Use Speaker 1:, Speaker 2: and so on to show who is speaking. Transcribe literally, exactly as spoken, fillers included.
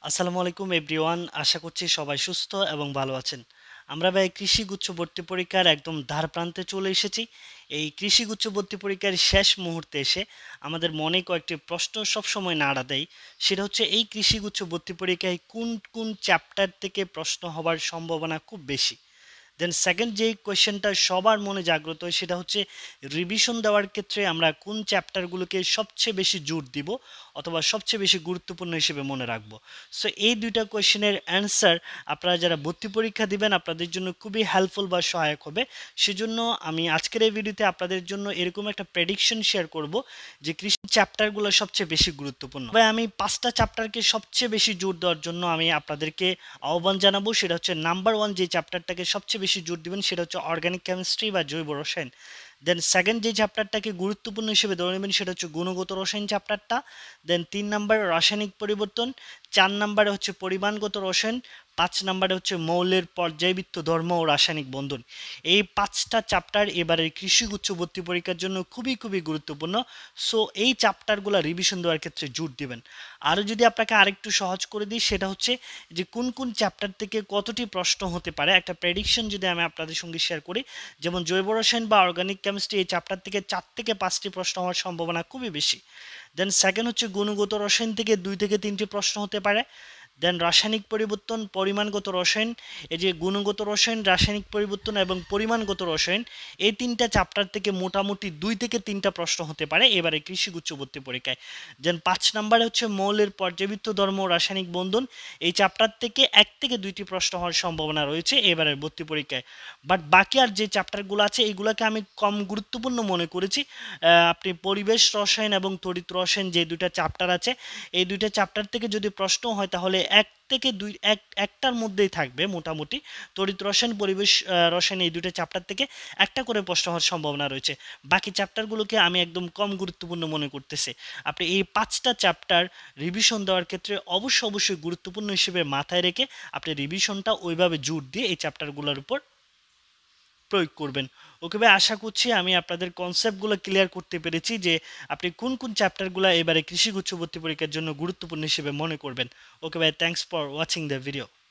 Speaker 1: আসসালামু আলাইকুম এভরিওয়ান, আশা করছি সবাই সুস্থ এবং ভালো আছেন। আমরা ভাই কৃষি গুচ্ছ ভর্তি পরীক্ষার একদম ধার প্রান্তে চলে এসেছি। এই কৃষি গুচ্ছ ভর্তি পরীক্ষার শেষ মুহূর্তে এসে আমাদের মনে কয়েকটি প্রশ্ন সবসময় নাড়া দেয়। সেটা হচ্ছে এই কৃষি গুচ্ছ ভর্তি পরীক্ষায় কোন কোন চ্যাপ্টার থেকে প্রশ্ন হবার সম্ভাবনা খুব বেশি। দেন সেকেন্ড যেই কোয়েশ্চেনটা সবার মনে জাগ্রত হয় সেটা হচ্ছে রিভিশন দেওয়ার ক্ষেত্রে আমরা কোন চ্যাপ্টারগুলোকে সবচেয়ে বেশি জোর দিব অথবা সবচেয়ে বেশি গুরুত্বপূর্ণ হিসেবে মনে রাখবো। সো এই দুইটা কোয়েশ্চেনের অ্যান্সার আপনারা যারা ভর্তি পরীক্ষা দিবেন আপনাদের জন্য খুবই হেল্পফুল বা সহায়ক হবে। সেজন্য আমি আজকের এই ভিডিওতে আপনাদের জন্য এরকম একটা প্রেডিকশন শেয়ার করব যে কৃষি চ্যাপ্টারগুলো সবচেয়ে বেশি গুরুত্বপূর্ণ। তবে আমি পাঁচটা চ্যাপ্টারকে সবচেয়ে বেশি জোর দেওয়ার জন্য আমি আপনাদেরকে আহ্বান জানাবো। সেটা হচ্ছে নাম্বার ওয়ান যে চ্যাপ্টারটাকে সবচেয়ে বেশি জোর দিবেন সেটা হচ্ছে অর্গানিক কেমিস্ট্রি বা জৈব রসায়ন। দেন সেকেন্ড যে চ্যাপ্টারটাকে গুরুত্বপূর্ণ হিসেবে ধরে নেবেন সেটা হচ্ছে গুণগত রসায়ন চ্যাপ্টারটা। দেন তিন নাম্বার রাসায়নিক পরিবর্তন, চার নাম্বারে হচ্ছে পরিমাণগত রসায়ন, পাঁচ নাম্বারে হচ্ছে মৌলের পর্যায়বৃত্ত ধর্ম ও রাসায়নিক বন্ধন। এই পাঁচটা চ্যাপ্টার এবারের কৃষি গুচ্ছ ভর্তি পরীক্ষার জন্য খুবই খুবই গুরুত্বপূর্ণ। সো এই চ্যাপ্টারগুলো রিভিশন দেওয়ার ক্ষেত্রে জোর দিবেন। আরও যদি আপনাকে আরেকটু সহজ করে দিই সেটা হচ্ছে যে কোন কোন চ্যাপ্টার থেকে কতটি প্রশ্ন হতে পারে একটা প্রেডিকশন যদি আমি আপনাদের সঙ্গে শেয়ার করি। যেমন জৈব রসায়ন বা অর্গানিক কেমিস্ট্রি এই চ্যাপ্টার থেকে চার থেকে পাঁচটি প্রশ্ন হওয়ার সম্ভাবনা খুবই বেশি। দেন সেকেন্ড হচ্ছে গুণগত রসায়ন থেকে দুই থেকে তিনটি প্রশ্ন হতে পারে। দেন রাসায়নিক পরিবর্তন, পরিমাণগত রসায়ন, এই যে গুণগত রসায়ন, রাসায়নিক পরিবর্তন এবং পরিমাণগত রসায়ন, এই তিনটা চ্যাপ্টার থেকে মোটামুটি দুই থেকে তিনটা প্রশ্ন হতে পারে এবারে কৃষি গুচ্ছ ভর্তি পরীক্ষায়। দেন পাঁচ নাম্বারে হচ্ছে মৌলের পর্যাবৃত্ত ধর্ম ও রাসায়নিক বন্ধন, এই চ্যাপ্টার থেকে এক থেকে দুইটি প্রশ্ন হওয়ার সম্ভাবনা রয়েছে এবারের ভর্তি পরীক্ষায়। বাট বাকি আর যে চ্যাপ্টারগুলো আছে এইগুলোকে আমি কম গুরুত্বপূর্ণ মনে করেছি। আহ, আপনি পরিবেশ রসায়ন এবং তড়িৎ রসায়ন যে দুইটা চ্যাপ্টার আছে এই দুইটা চ্যাপ্টার থেকে যদি প্রশ্ন হয় তাহলে এক থেকে দুই এক একটার মধ্যেই থাকবে মোটামুটি। তড়িৎ রসায়ন, পরিবেশ আহ, রসায়ন এই দুইটা চ্যাপ্টার থেকে একটা করে প্রশ্ন হওয়ার সম্ভাবনা রয়েছে। বাকি চ্যাপ্টারগুলোকে আমি একদম কম গুরুত্বপূর্ণ মনে করতেছি। আপনি এই পাঁচটা চ্যাপ্টার রিভিশন দেওয়ার ক্ষেত্রে অবশ্যই অবশ্যই গুরুত্বপূর্ণ হিসেবে মাথায় রেখে আপনি রিভিশনটা ওইভাবে জোর দিয়ে এই চ্যাপ্টারগুলোর উপর প্রয়োগ করবেন। ওকে ভাই, আশা করছি আমি আপনাদের কনসেপ্টগুলো ক্লিয়ার করতে পেরেছি যে আপনি কোন কোন চ্যাপ্টারগুলো এবারে কৃষি গুচ্ছ ভর্তি পরীক্ষার জন্য গুরুত্বপূর্ণ হিসেবে মনে করবেন। ওকে ভাই, thanks for watching the video.